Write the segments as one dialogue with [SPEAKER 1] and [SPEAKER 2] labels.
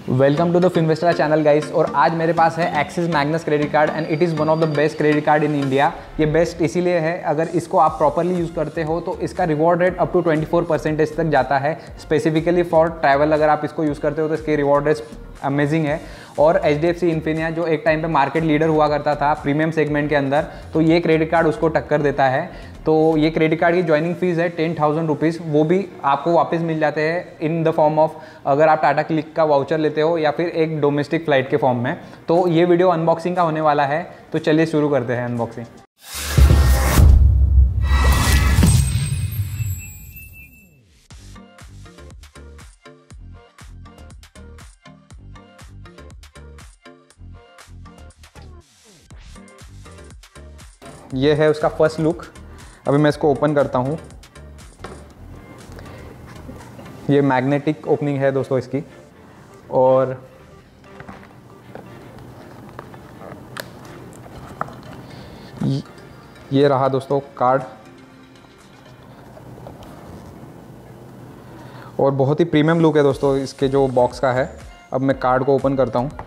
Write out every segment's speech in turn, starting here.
[SPEAKER 1] Welcome to the Finvestra channel guys. और आज मेरे पास है Axis Magnus credit card and it is one of the best credit card in India. ये best इसीलिए है, अगर इसको आप प्रॉपरली यूज़ करते हो तो इसका रिवॉर्ड रेट अप टू 24% तक जाता है। स्पेसिफिकली फॉर ट्रैवल अगर आप इसको यूज़ करते हो तो इसकी रिवॉर्ड रेट अमेजिंग है। और HDFC इन्फिनिया जो एक टाइम पे मार्केट लीडर हुआ करता था प्रीमियम सेगमेंट के अंदर, तो ये क्रेडिट कार्ड उसको टक्कर देता है। तो ये क्रेडिट कार्ड की ज्वाइनिंग फीस है 10,000 रुपीज़, वो भी आपको वापस मिल जाते हैं इन द फॉर्म ऑफ अगर आप टाटा क्लिक का वाउचर लेते हो या फिर एक डोमेस्टिक फ्लाइट के फॉर्म में। तो ये वीडियो अनबॉक्सिंग का होने वाला है, तो चलिए शुरू करते हैं अनबॉक्सिंग। ये है उसका फर्स्ट लुक। अभी मैं इसको ओपन करता हूँ। ये मैग्नेटिक ओपनिंग है दोस्तों इसकी। और ये रहा दोस्तों कार्ड। और बहुत ही प्रीमियम लुक है दोस्तों इसके जो बॉक्स का है। अब मैं कार्ड को ओपन करता हूँ।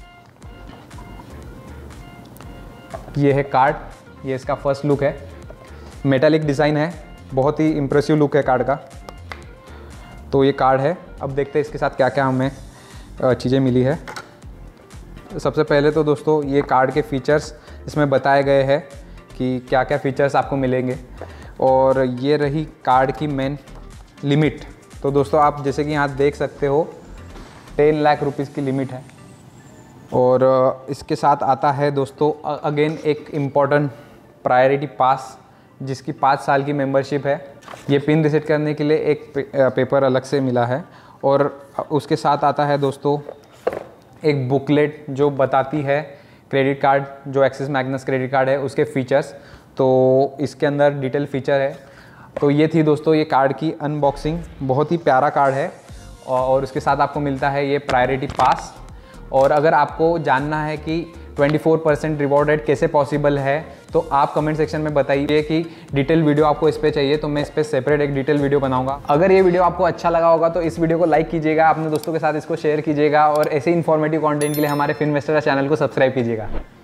[SPEAKER 1] ये है कार्ड, ये इसका फर्स्ट लुक है। मेटालिक डिज़ाइन है, बहुत ही इम्प्रेसिव लुक है कार्ड का। तो ये कार्ड है। अब देखते हैं इसके साथ क्या क्या हमें चीज़ें मिली है। सबसे पहले तो दोस्तों ये कार्ड के फीचर्स इसमें बताए गए हैं कि क्या क्या फ़ीचर्स आपको मिलेंगे। और ये रही कार्ड की मेन लिमिट। तो दोस्तों आप जैसे कि यहाँ देख सकते हो 10 लाख रुपीज़ की लिमिट है। और इसके साथ आता है दोस्तों अगेन एक इम्पॉर्टेंट प्रायोरिटी पास, जिसकी 5 साल की मेंबरशिप है। ये पिन रिसेट करने के लिए एक पेपर अलग से मिला है। और उसके साथ आता है दोस्तों एक बुकलेट जो बताती है क्रेडिट कार्ड जो एक्सिस मैग्नस क्रेडिट कार्ड है उसके फ़ीचर्स। तो इसके अंदर डिटेल फ़ीचर है। तो ये थी दोस्तों ये कार्ड की अनबॉक्सिंग। बहुत ही प्यारा कार्ड है। और उसके साथ आपको मिलता है ये प्रायोरिटी पास। और अगर आपको जानना है कि 24% रिवॉर्ड रेट कैसे पॉसिबल है तो आप कमेंट सेक्शन में बताइए कि डिटेल वीडियो आपको इस पे चाहिए, तो मैं इस पे सेपरेट एक डिटेल वीडियो बनाऊंगा। अगर ये वीडियो आपको अच्छा लगा होगा तो इस वीडियो को लाइक कीजिएगा, अपने दोस्तों के साथ इसको शेयर कीजिएगा और ऐसे इन्फॉर्मेटिव कंटेंट के लिए हमारे फिनवेस्टरा चैनल को सब्सक्राइब कीजिएगा।